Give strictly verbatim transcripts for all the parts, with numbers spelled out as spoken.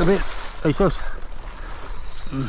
Sabi, ay sus. Hmm.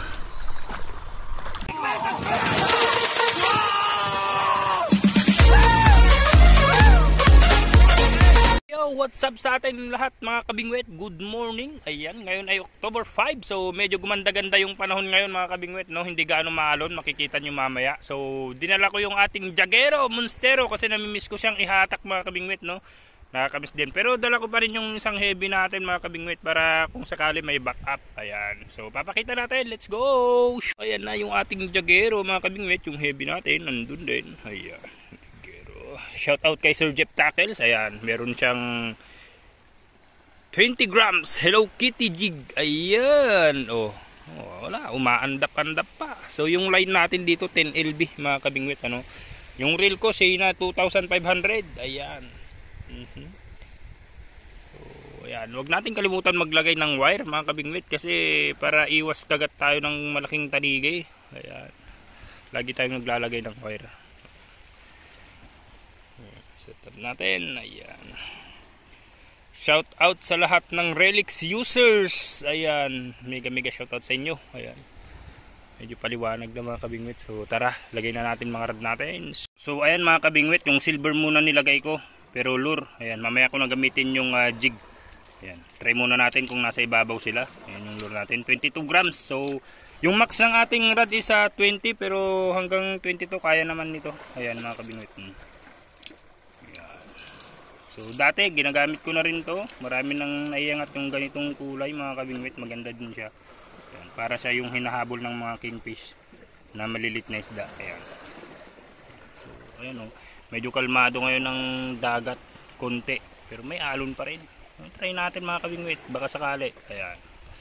What's up sa atin lahat mga kabingwet? Good morning. Ayan, ngayon ay October five. So medyo gumanda-ganda yung panahon ngayon mga kabingwet, no? Hindi gaano maalon, makikita nyo mamaya. So dinala ko yung ating Jagero Monstero kasi namimiss ko siyang ihatak mga kabingwet, no? Nakakamiss din. Pero dala ko pa rin yung isang heavy natin mga kabingwet para kung sakali may backup. Ayan. So papakita natin. Let's go! Ayan na yung ating Jagero mga kabingwet. Yung heavy natin nandun din. Ayan. Shout out kay Sir Jeff Tackles. Ayan, meron siyang twenty grams Hello Kitty jig. Ayan. Oh, oh wala, umaandap-andap pa. So yung line natin dito ten L B mga kabingwit, ano. Yung reel ko say na two thousand five hundred. Ayan. Mm-hmm. So ayan, wag natin kalimutan maglagay ng wire mga kabingwit kasi para iwas kagat tayo ng malaking taligay. Ayan. Lagi tayong naglalagay ng wire. Setup natin. Ayan. Shout out sa lahat ng Relix users. Ayan. Mega mega shout out sa inyo. Ayan. Medyo paliwanag na mga kabingwit. So tara, lagay na natin mga rod natin. So ayan mga kabingwit, yung silver muna nilagay ko. Pero lure. Ayan, mamaya ko na gamitin yung uh, jig. Ayan. Try muna natin kung nasa ibabaw sila. Ayan yung lure natin. twenty-two grams. So yung max ng ating rod is uh, twenty pero hanggang twenty-two kaya naman nito. Ayan mga kabingwit. Hmm. So dati ginagamit ko na rin to. Marami nang naiangat yung ganitong kulay mga kabingwit. Maganda din siya. Ayan, para siya yung hinahabol ng mga kingfish na malilit na isda. Ayan. So ayan o. Medyo kalmado ngayon ng dagat. Konti. Pero may alon pa rin. Try natin mga kabingwit. Baka sakali. Ayan.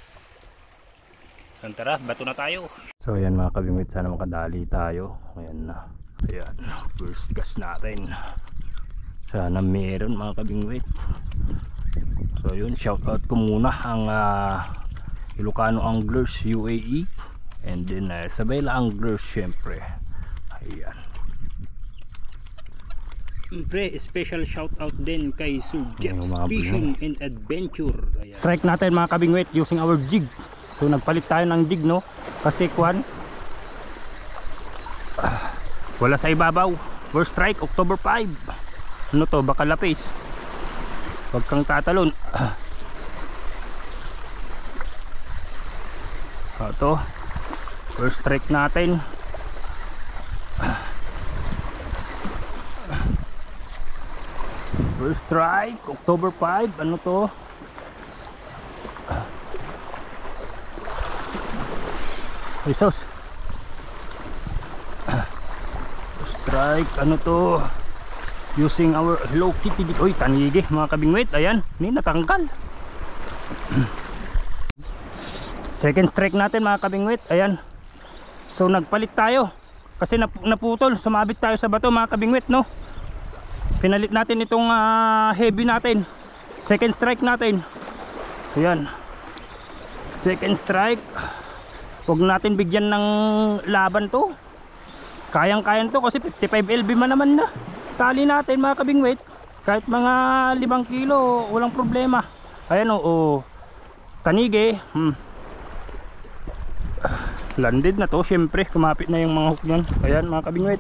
So, tara, bato na tayo. So ayan mga kabingwit. Sana makadali tayo. Ayan na. Ayan. First gas natin. Sana meron mga kabingwit. So yun, shout out ko muna ang uh, Ilocano Anglers U A E and then uh, Sabela Anglers syempre. Ayan. Pre, special shout out din kay Sir Jeff's Fishing and Adventure. Ayan. Strike natin mga kabingwit using our jig. So nagpalit tayo ng jig, no? Kasi kwan uh, wala sa ibabaw. First strike October five. Ano to, baka lapis. Huwag kang tatalon. Ito, first strike natin. First strike October five. Ano to? Isos. First strike. Ano to? Using our Hello Kitty. Oy, tanigi mga kabingwit. Ayan, ni natangkal. Second strike natin mga kabingwit. Ayan. So nagpalit tayo kasi nap naputol, sumabit tayo sa bato mga kabingwit, no. Pinalit natin itong uh, heavy natin. Second strike natin. Ayan. Second strike. Huwag natin bigyan ng laban to. Kayang-kayan to kasi fifty-five L B man naman na. Tali natin mga kabingwit. Kahit mga limang kilo, walang problema. Ayan o, oh, tanigi. hmm. Landed na to, syempre. Kumapit na yung mga hook nyan. Ayan mga kabingwit.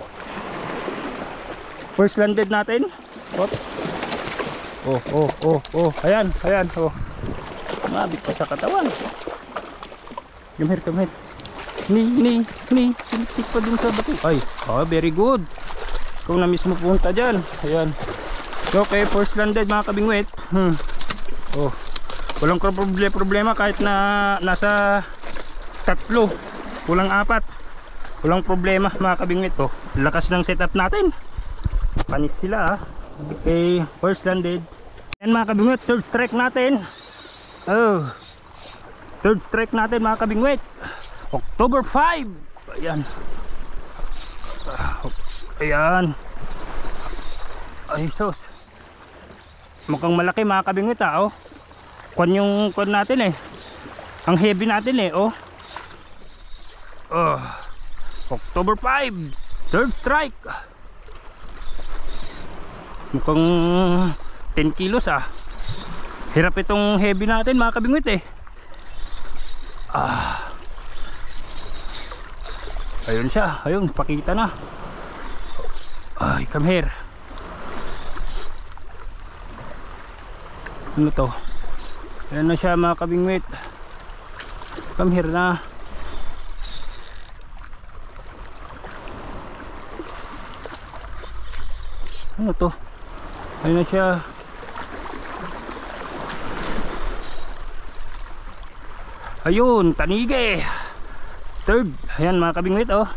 First landed natin. Oh, oh, oh, oh, oh. Ayan, ayan, oh. Kumapit pa sa katawan. Come here, come here. Ni, ni, ni. Sinisik pa dun sa bato. Ay, oh, very good. Kung na mismo punta dyan. Ayan. Okay, first landed mga kabingwit. hmm. Oh, walang problema, problema kahit na nasa tatlo, walang apat, walang problema mga kabingwit. Oh, lakas ng setup natin. Panis sila. Okay, first landed. Ayan mga kabingwit, third strike natin. Oh, third strike natin mga kabingwit. October five. Ayan. Ayan. Ay sos. Mukhang malaki mga kabingwit, ah. Oh, kwan yung kwan natin eh. Ang heavy natin eh. Oh, oh. October five. Third strike. Mukhang ten kilos ah. Hirap itong heavy natin mga kabingwit eh. Ah. Ayun siya, ayun, pakita na. Ay, come here. Ano to? Ayan na siya mga kabingwit. Come here na. Ano to? Ayun na siya. Ayun, tanige. Third. Ayan mga kabingwit, oh.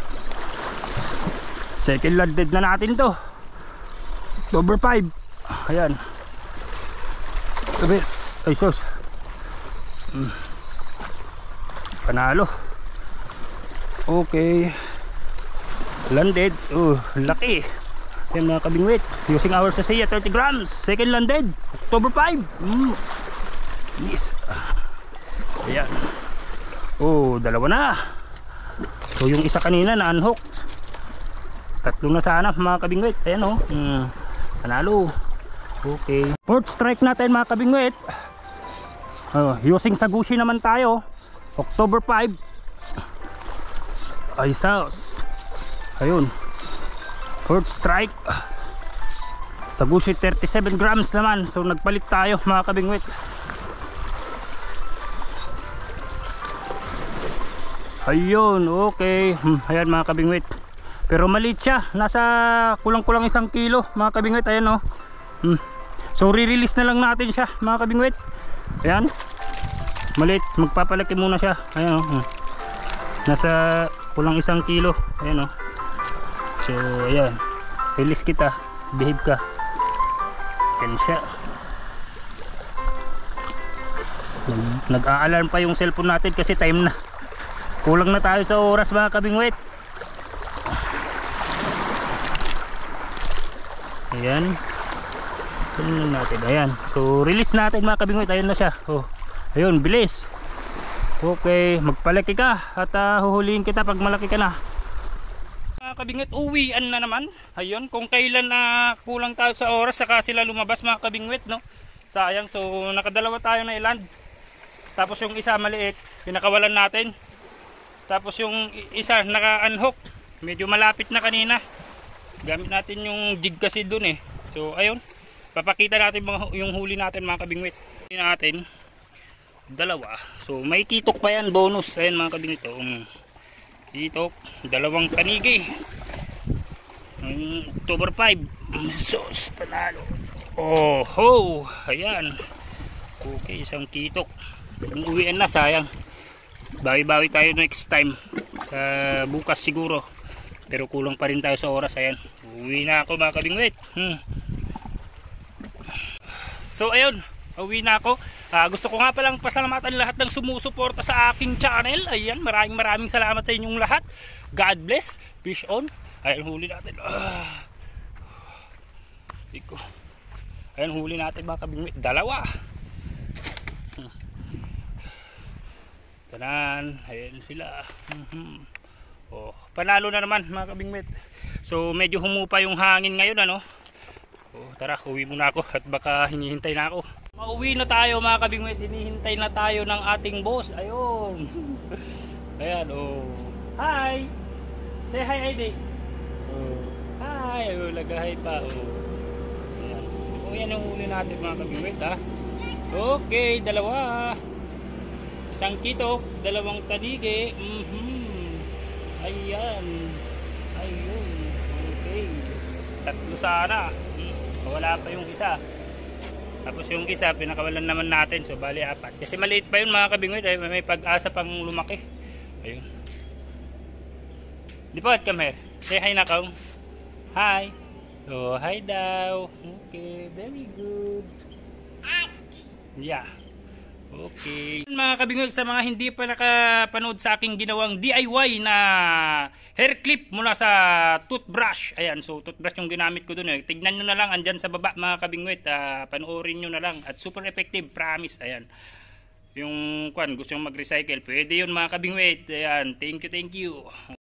Second landed na natin to. October five. Ayan. Sabi, ay sus. Hmm. Panalo. Okay. Landed. Oh, laki. Ayan mga kabingwit. Using our sasaya, thirty grams. Second landed. October five. Hmm. Yes. Ayan. Oh, dalawa na. So yung isa kanina na unhook. Tatlong na sana mga kabingwit. Ayan oh. Hmm. Panalo. Okay. Fourth strike natin mga kabingwit. Oh, using sagushi naman tayo. October five. Ay sauce. Ayun. Fourth strike. Sagushi thirty-seven grams naman. So nagpalit tayo mga kabingwit. Ayun, okay. Hmm, ayan mga kabingwit. Pero maliit siya. Nasa kulang-kulang isang kilo mga kabingwit. Ayan oh. Hmm. So re-release na lang natin siya mga kabingwit. Ayan. Maliit. Magpapalaki muna siya. Ayan oh. Hmm. Nasa kulang isang kilo. Ayan oh. So ayan. Release kita. Behave ka. Ayan siya. Nag-a-alarm pa yung cellphone natin kasi time na. Kulang na tayo sa oras mga kabingwit. Ayan. Ayan natin. Ayan. So release natin mga kabingwit. Ayun na siya. Oh. Ayun, bilis. Okay, magpalaki ka at uh, huhulihin kita pag malaki ka na. Mga kabingwit, uwian na naman. Ayun, kung kailan na uh, kulang tayo sa oras saka sila lumabas mga kabingwit, no? Sayang. So nakadalawa tayo na iland. Tapos yung isa maliit, pinakawalan natin. Tapos yung isa naka-unhook, medyo malapit na kanina. Gamit natin yung jig kasi dun eh. So ayun, papakita natin mga, yung huli natin mga kabingwit. Huli natin, dalawa. So may titok pa yan, bonus. Ayan mga kabingwit. Um, titok, dalawang tanigi. Um, October five. Sos, panalo. Oh ho, ayan. Okay, isang titok. Uwian na, sayang. Bawi-bawi tayo next time. Uh, bukas siguro. Pero kulang pa rin tayo sa oras. Ayan. Uwi na ako mga kabingwit. Hmm. So ayun. Uwi na ako. Uh, gusto ko nga palang pasalamatan lahat ng sumusuporta sa aking channel. Ayan. Maraming maraming salamat sa inyong lahat. God bless. Fish on. Ayan. Huli natin. Uh, Iko. Ayan. Huli natin mga kabingwit. Dalawa. Hmm. Tanan, ayan sila. Mm-hmm. Oh, panalo na naman mga kabingwit. So medyo humupa yung hangin ngayon ano. Oh, tara, uwi muna ako at baka hinihintay na ako. Mauwi na tayo mga kabingwit. Hinihintay na tayo ng ating boss. Ayun. Ayan oh. Hi. Say hi Heidi. Oh. Hi. Oh, lagahay pa oh. Ayan. Oh, yan ang huli natin mga kabingwit ha. Okay, dalawa. Isang kitok, dalawang tanigi. Mm-hmm. Ayan. Ayun. Okay. Tatlo sana. Wala pa yung isa. Tapos yung isa, pinakawalan naman natin. So, bali apat. Kasi maliit pa yun mga kabingwit. Ay, may pag-asa pang lumaki. Ayun. Di po, come here. Say hi na kaong. Hi. Oh, hi daw. Okay, very good. Yeah. Okay. Mga kabingwit, sa mga hindi pa nakapanood sa aking ginawang D I Y na hair clip mula sa toothbrush. Ayan, so toothbrush yung ginamit ko dun eh. Tignan nyo na lang, andyan sa baba mga kabingwit. Uh, panoorin nyo na lang. At super effective, promise. Ayan. Yung kwan, gusto nyo mag-recycle, pwede yun mga kabingwit. Ayan, thank you, thank you.